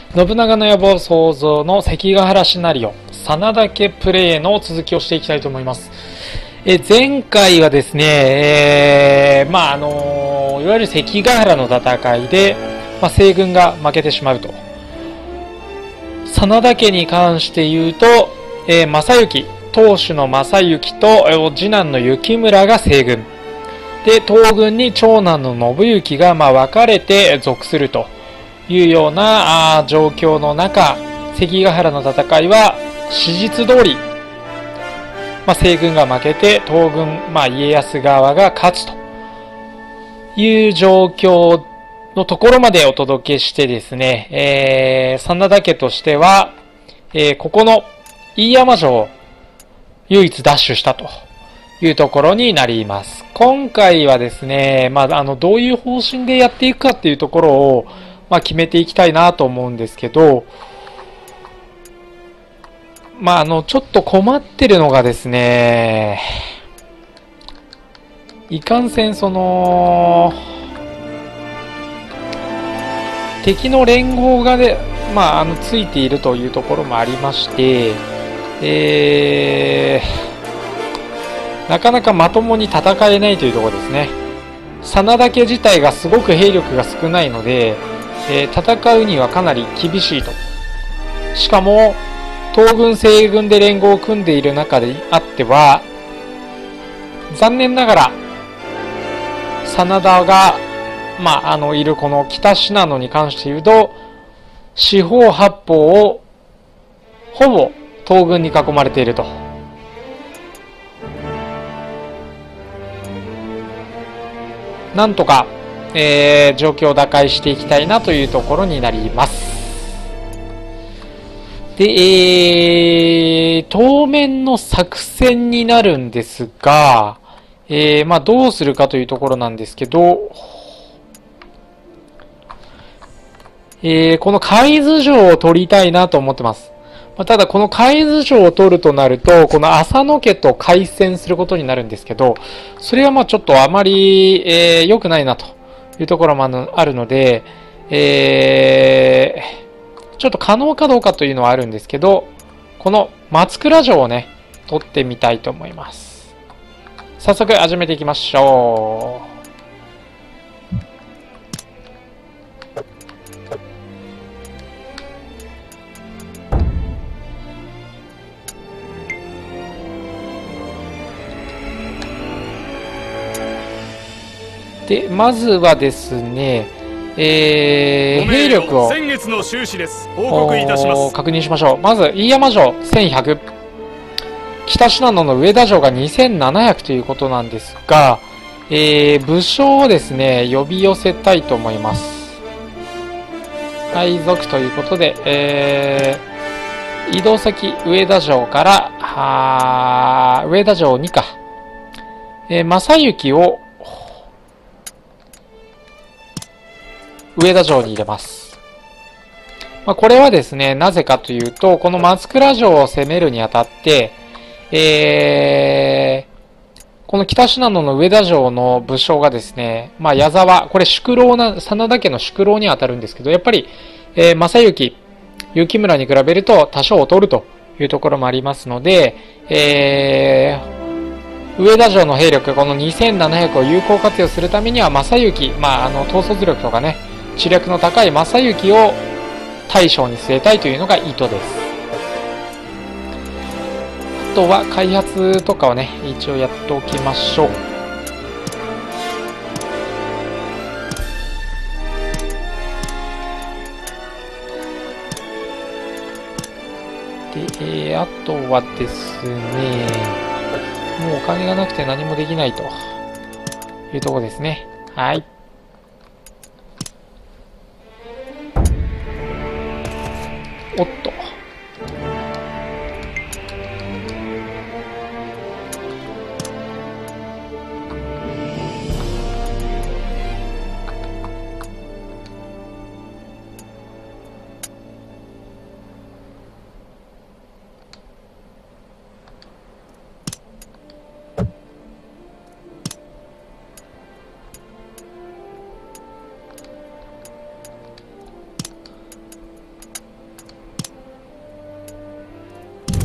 信長の野望創造の関ヶ原シナリオ、真田家プレイの続きをしていきたいと思います。前回はですね、いわゆる関ヶ原の戦いで、西軍が負けてしまうと。真田家に関して言うと、正行、当主の正行と次男の幸村が西軍。で、東軍に長男の信行が分かれて属するというような状況の中、関ヶ原の戦いは史実通り、西軍が負けて東軍、家康側が勝つという状況のところまでお届けしてですね、真田家としては、ここの飯山城を唯一奪取したというところになります。今回はですね、どういう方針でやっていくかっていうところを、決めていきたいなと思うんですけど、ちょっと困ってるのがですね、いかんせん敵の連合がで、ついているというところもありまして、なかなかまともに戦えないというところですね。真田家自体がすごく兵力が少ないので、戦うにはかなり厳しいと。しかも、東軍西軍で連合を組んでいる中であっては、残念ながら、真田が、いるこの北信濃に関して言うと、四方八方を、ほぼ東軍に囲まれていると。なんとか、状況を打開していきたいなというところになります。で、当面の作戦になるんですが、どうするかというところなんですけど、この海津城を取りたいなと思ってます。ただこの海津城を取るとなると、この浅野家と開戦することになるんですけど、それはちょっとあまり、良くないなというところもあるので、ちょっと可能かどうかというのはあるんですけど、この松倉城をね、取ってみたいと思います。早速始めていきましょう。で、まずはですね、兵力を先月の収支です。報告いたします。 確認しましょう。まず、飯山城1100、北信濃の上田城が2700ということなんですが、武将をですね、呼び寄せたいと思います。配属ということで、移動先、上田城から、上田城2か。正行を、上田城に入れます。これはですね、なぜかというと、この松倉城を攻めるにあたって、この北信濃の上田城の武将がですね、矢沢、これ真田家の宿老に当たるんですけど、やっぱり、正行、幸村に比べると多少劣るというところもありますので、上田城の兵力、この2700を有効活用するためには、正行、統率力とかね、知略の高い正行を大将に据えたいというのが意図です。あとは開発とかをね、一応やっておきましょう。で、あとはですね、もうお金がなくて何もできないというところですね。はい。おっと。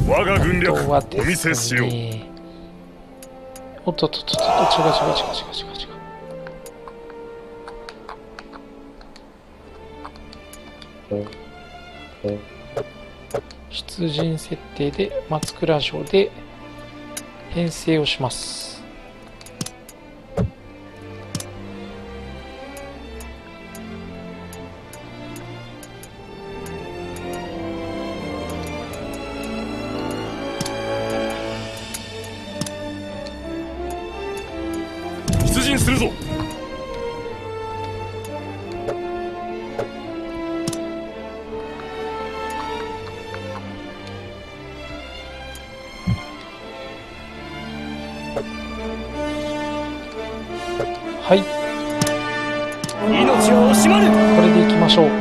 我が軍略あとはお見せですしよう。 ね、おっとっとっとっと、違う違う違う違う違う違う違う。出陣設定で松倉城で編成をします。 出陣するぞ。 はい、 命を惜しまぬ。 これでいきましょう。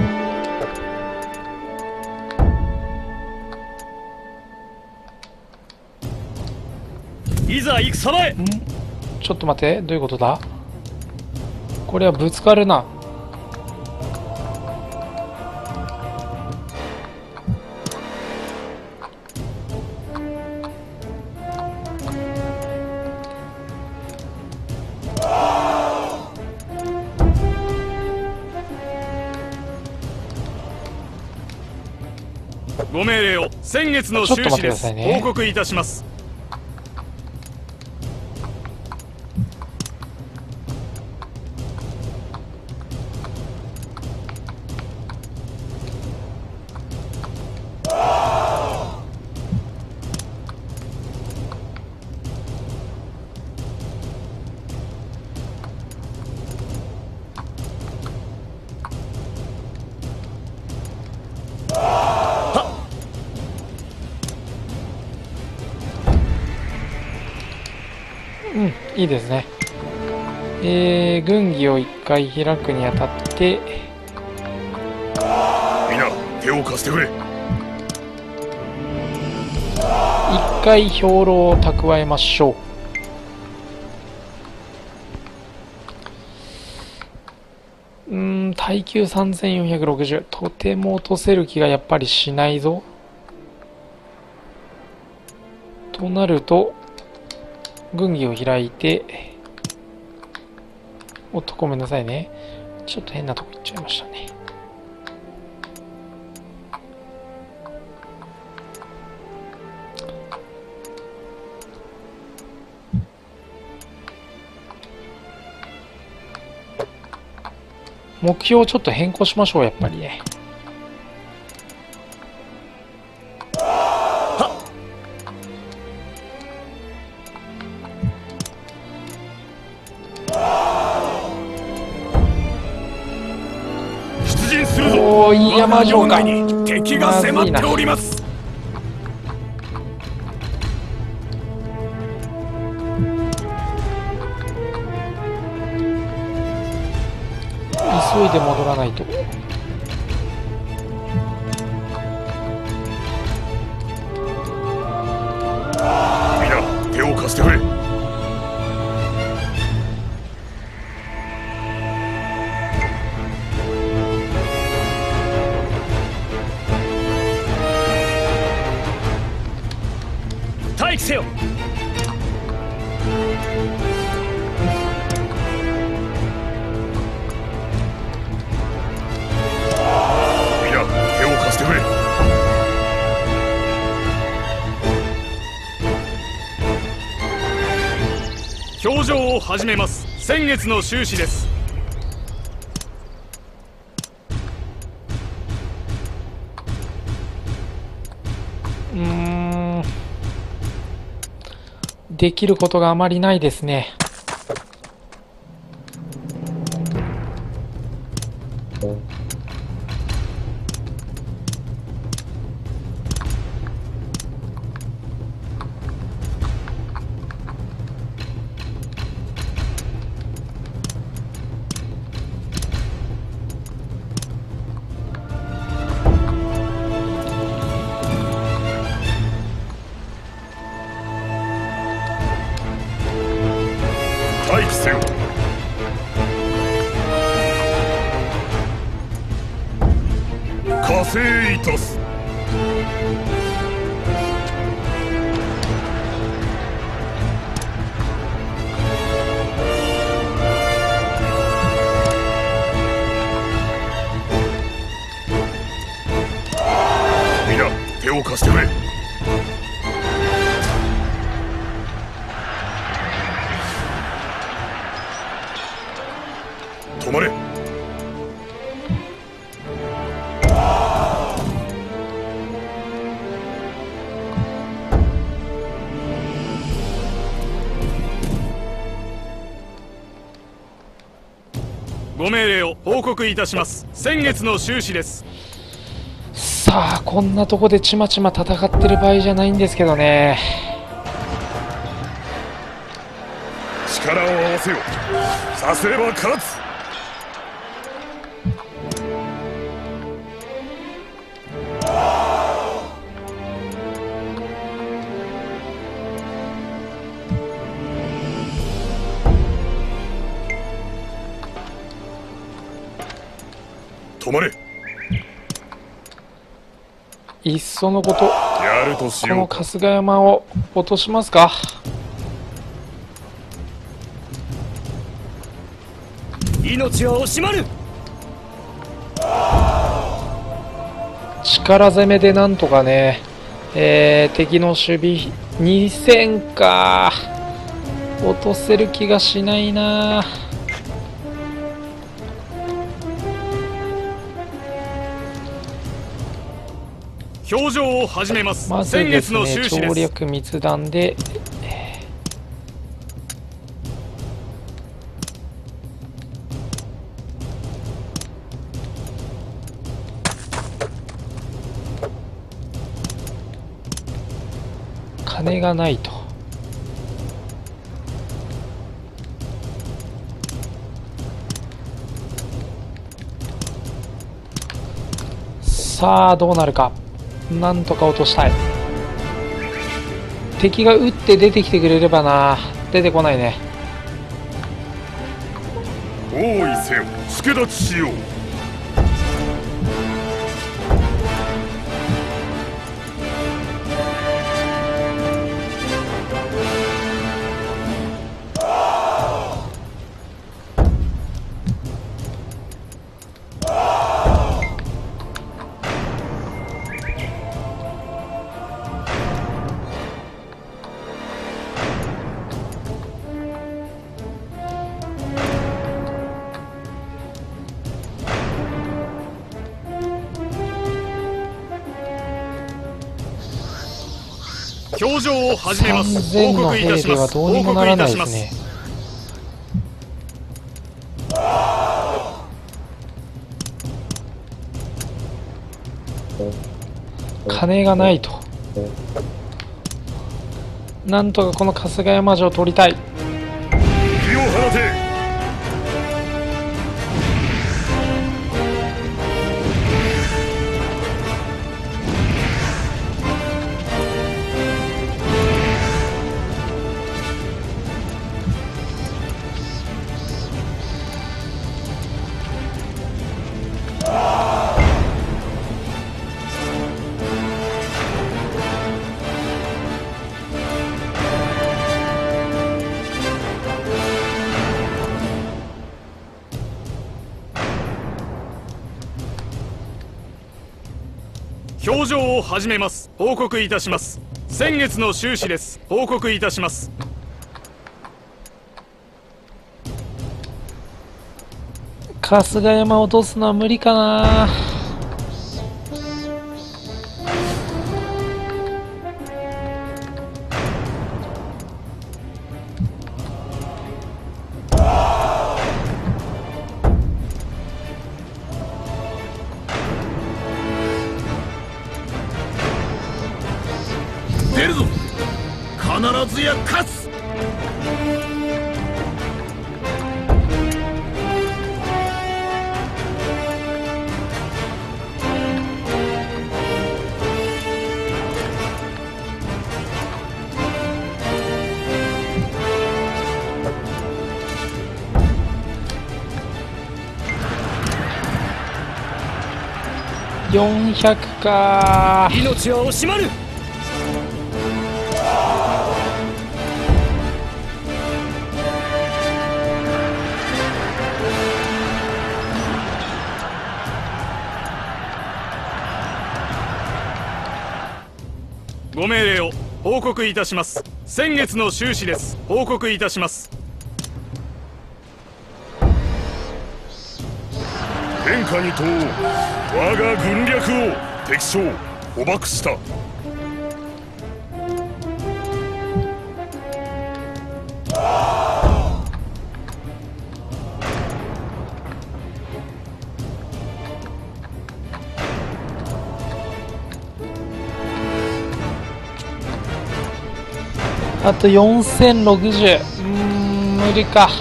いざ戦場へ。 ちょっと待って、どういうことだ。これはぶつかるな。 ご命令を先月の収支です。報告いたします。 いいですね。軍議を1回開くにあたってみんな手を貸してくれ。 1回兵糧を蓄えましょう。耐久3460、とても落とせる気がやっぱりしないぞ。となると軍議を開いて、おっとごめんなさいね、ちょっと変なとこ行っちゃいましたね。目標をちょっと変更しましょう、やっぱりね。おお、飯山城か。 敵が迫っております。 急いで戻らないと。 みんな手を貸してくれ。待機せよ。表情を始めます。先月の収支です。 できることがあまりないですね。 待機せよ。加勢いたす。 を貸してくれ。止まれ。ご命令を報告いたします。先月の収支です。 さあ、こんなとこでちまちま戦ってる場合じゃないんですけどね。 力を合わせよ。さすれば勝つ。止まれ。 いっそのこと、 やるとしよう。 この春日山を落としますか。 命は惜しまぬ。 力攻めでなんとかね、敵の守備2000か落とせる気がしないな。 表情を始めます。 まず先ですね、 月の収支です。 調略密談で、金がないと。さあどうなるか。なんとか落としたい。敵が撃って出てきてくれればな。出てこないね。 王位せよ。助立ちしよう。表情を始めます。 3000の兵ではどうにもならないですね。金がないと。なんとかこの春日山城を取りたい。 火を放て。表情を始めます。報告いたします。先月の収支です。報告いたします。 春日山落とすのは無理かな。 出るぞ。必ずや勝つ。 400か。 命は惜しまぬ。 ご命令を報告いたします。先月の収支です。報告いたします。 天下に問おう。我が軍略を敵将捕獲した。 あと4060。無理か。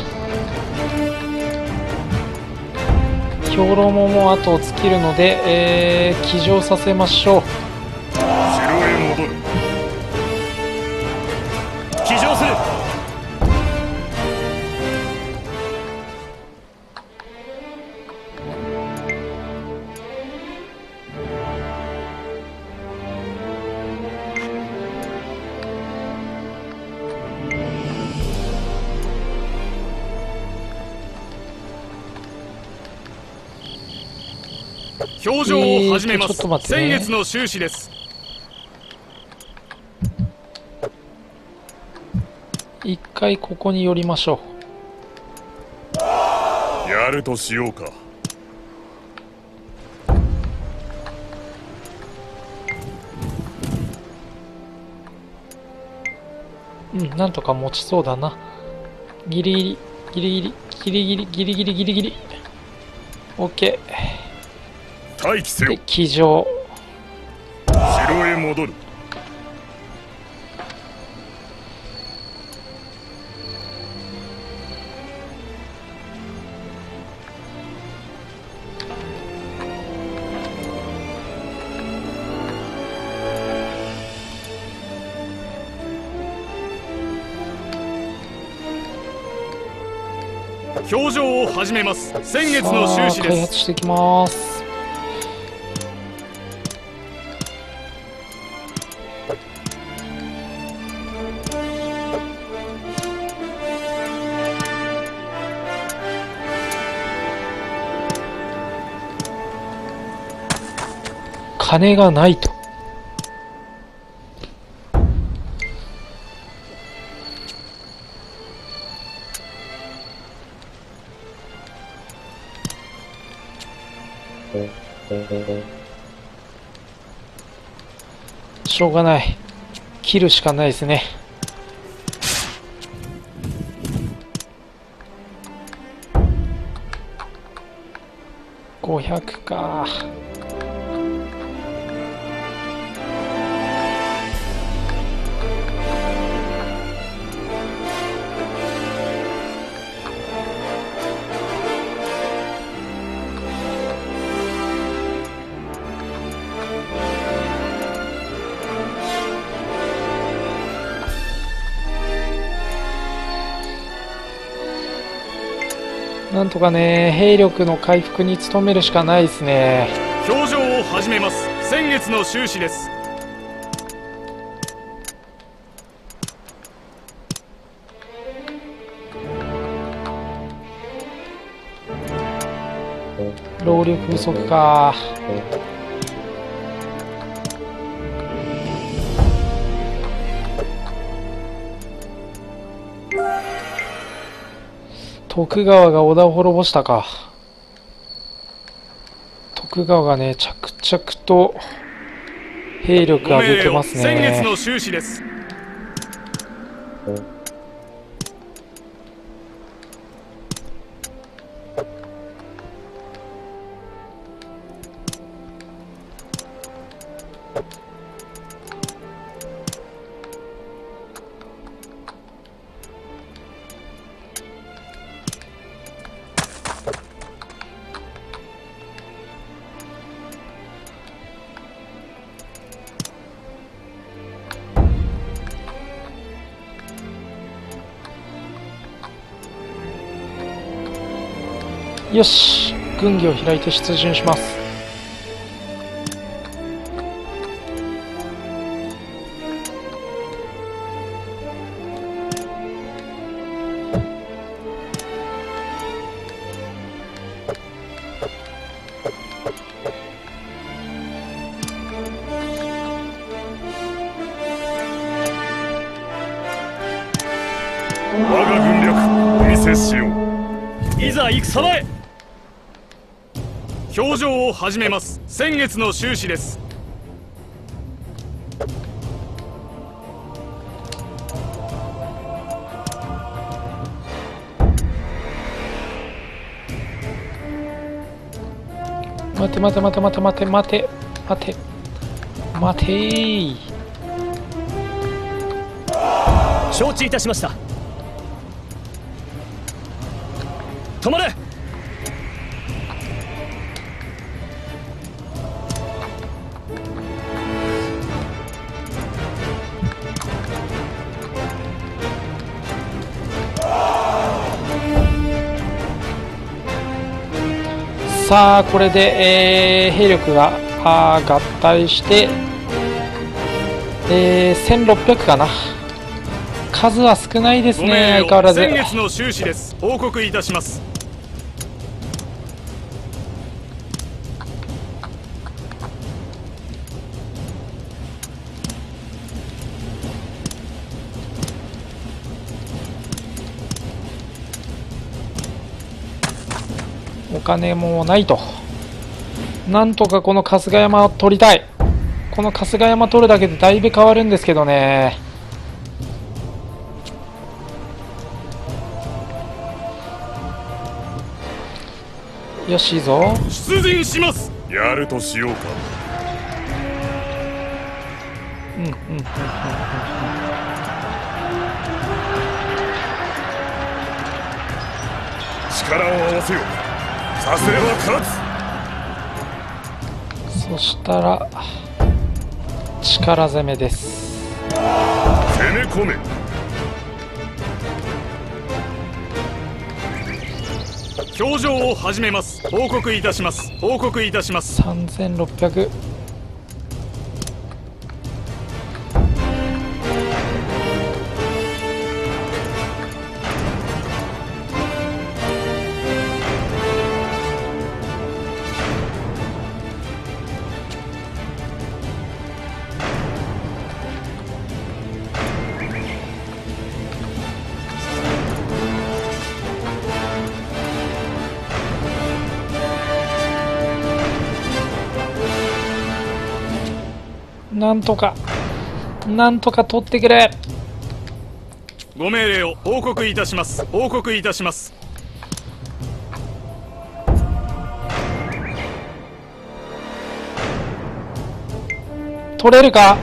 兵糧ももう後を尽きるので、騎乗させましょう。 城へ戻る。 騎乗する。表情を始めます。 ちょっと待ってね。 先月の収支です。 一回ここに寄りましょやるとしようか。 う。なんとか持ちそうだな。ギリギリギリギリギリギリギリギリギリ。オッケー。 待機せよ。 騎乗。 城へ戻る。 表情を始めます。先月の収支です。 開発していきます。金がないと。しょうがない。切るしかないですね。500か。なんとかね、兵力の回復に努めるしかないですね。 表情を始めます。先月の収支です。 労力不足か。徳川が織田を滅ぼしたか。徳川がね、着々と兵力上げてますね。 先月の収支です。 よし、軍議を開いて出陣します。 せしよう。 いざ戦場へ。表情を始めます。先月の収支です。 待て待て待て待て待て待て待て待てー。 承知いたしました。止まれ。 さあこれで、兵力が合体して、1600かな。数は少ないですね、相変わらず。 先月の収支です。報告いたします。 お金もないと。なんとかこの春日山を取りたい。この春日山取るだけでだいぶ変わるんですけどね。よし、いいぞ。 出陣します。 やるとしようか。力を合わせよう。さすれば勝つ。 そしたら力攻めです。 攻め込め。 表情を始めます。報告いたします。報告いたします。 3600。なんとか取ってくれ。 ご命令を報告いたします。報告いたします。 取れるか。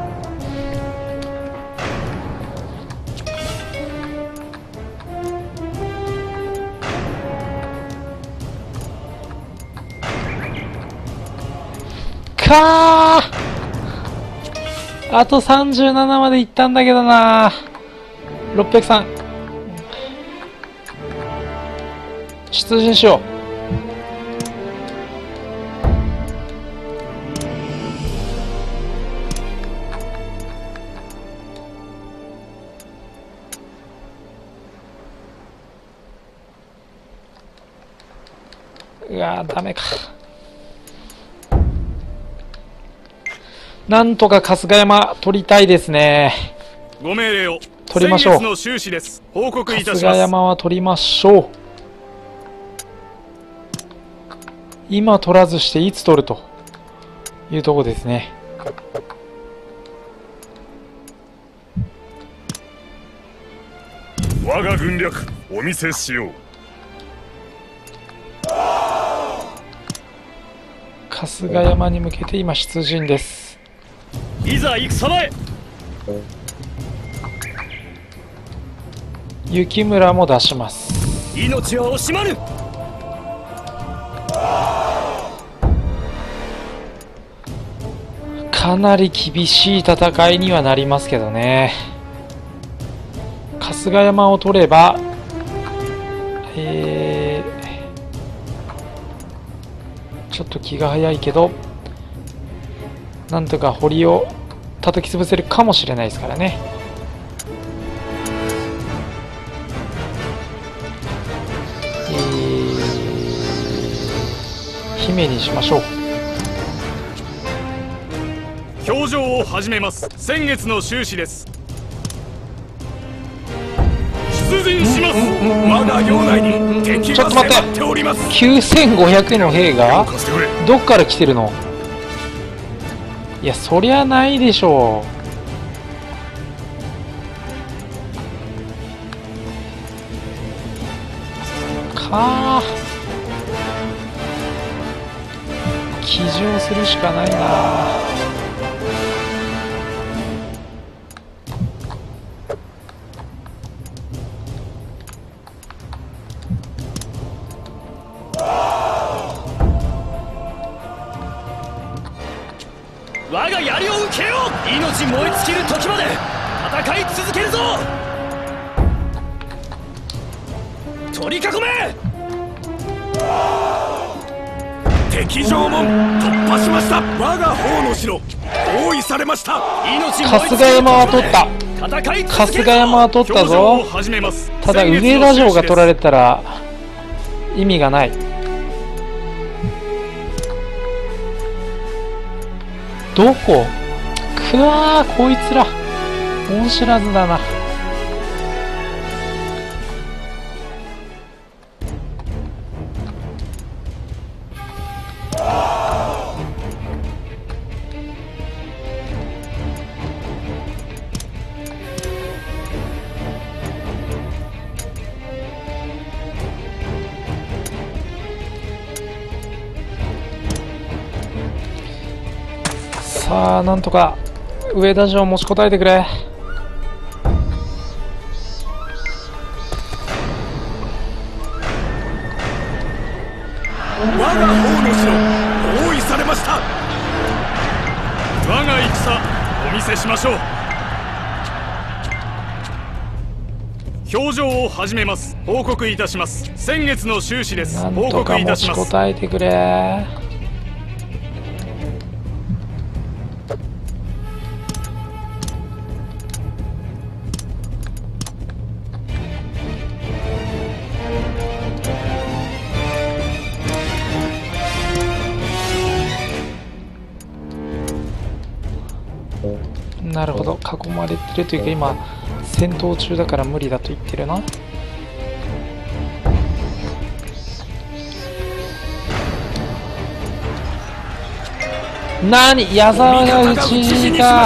あと37まで行ったんだけどな。603。出陣しよう。うわー、ダメか。なんとか春日山取りたいですね。 ご命令を。 取りましょう。 先月の収支です。報告いたします。 春日山は取りましょう。今取らずしていつ取るというとこですね。 我が軍略お見せしよう。 春日山に向けて今出陣です。 いざ戦場へ。 雪村も出します。 命は惜しまぬ。 かなり厳しい戦いにはなりますけどね。春日山を取れば、ちょっと気が早いけど、なんとか堀を叩き潰せるかもしれないですからね。姫にしましょう。 表情を始めます。先月の収支です。出陣しします。 我が領内に敵がちょっと待って迫っております。 9500の兵が貸してくれ。 どっから来てるの？いや、そりゃないでしょう。かー。騎乗するしかないな。 我が槍を受けよう。命燃え尽きる時まで戦い続けるぞ。取り囲め。 敵城門突破しました。我が方の城包囲されました。 命春日山は取った。 戦い続春日けるぞ。 山は取った表情ぞを。始めます。 ただ上田城が取られたら意味がない。どこ？くわー、こいつら恩知らずだな。さあ、なんとか上田城持ちこたえてくれ。 我が方の城包囲されました。 我が戦お見せしましょう。表情を始めます。報告いたします。先月の収支です。 なん報とか持告いたします。 ちこたえてくれ。なるほど、囲まれてるというか今戦闘中だから無理だと言ってるな。なに、矢沢が討ち死にか。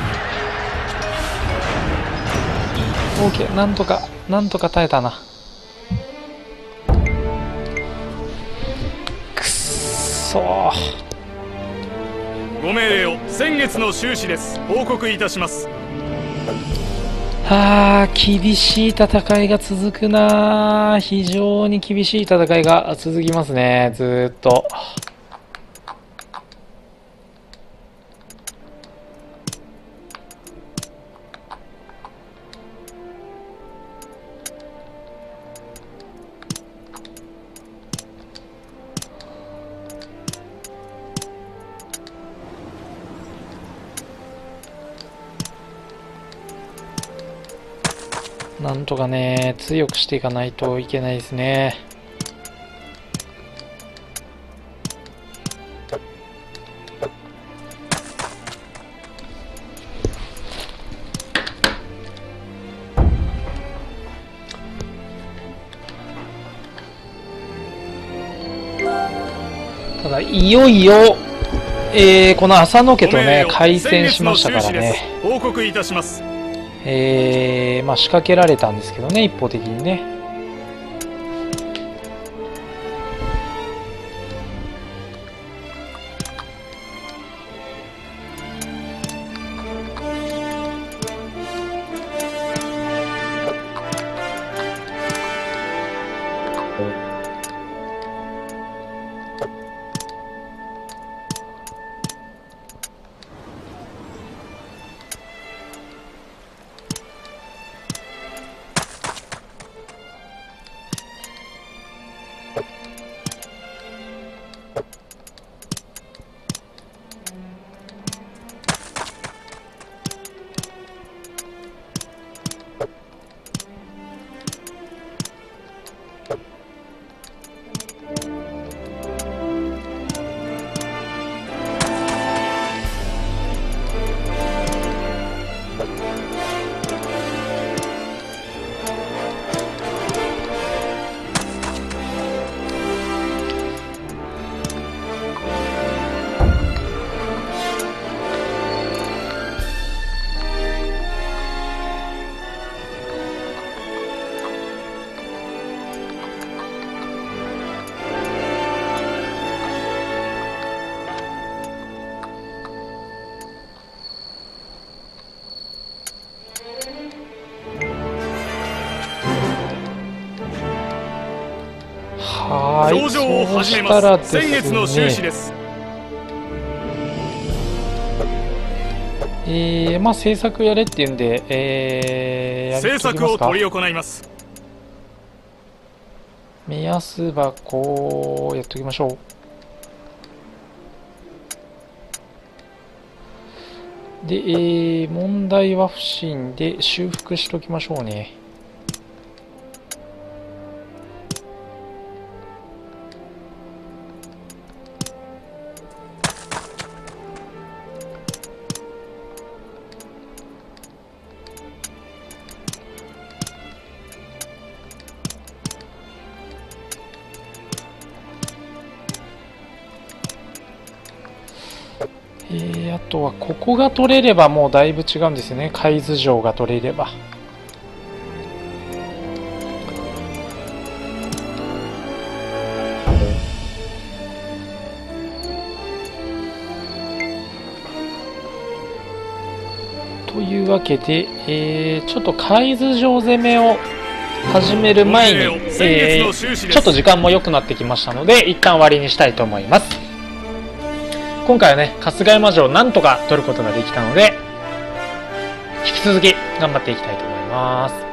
オーケー、なんとか耐えたな。くっそー。 ご命令を。先月の収支です。報告いたします。 あー、厳しい戦いが続くなー。非常に厳しい戦いが続きますね、ずーっと。なんとかね、強くしていかないといけないですね。ただ、いよいよ、この浅野家とね、開戦しましたからね。 報告いたします。 まあ仕掛けられたんですけどね、一方的にね。 上を始めそうしたらま。 ですすね先月の収支です。 まあ制作やれっていうんで、やり制作をときますか。 執り行います。 目安箱やっときましょう。で、問題は不審で修復しときましょうね。あとはここが取れればもうだいぶ違うんですよね。海津城が取れれば。というわけで、ちょっと海津城攻めを始める前に、ちょっと時間も良くなってきましたので、一旦終わりにしたいと思います。今回はね、春日山城をなんとか取ることができたので、引き続き頑張っていきたいと思います。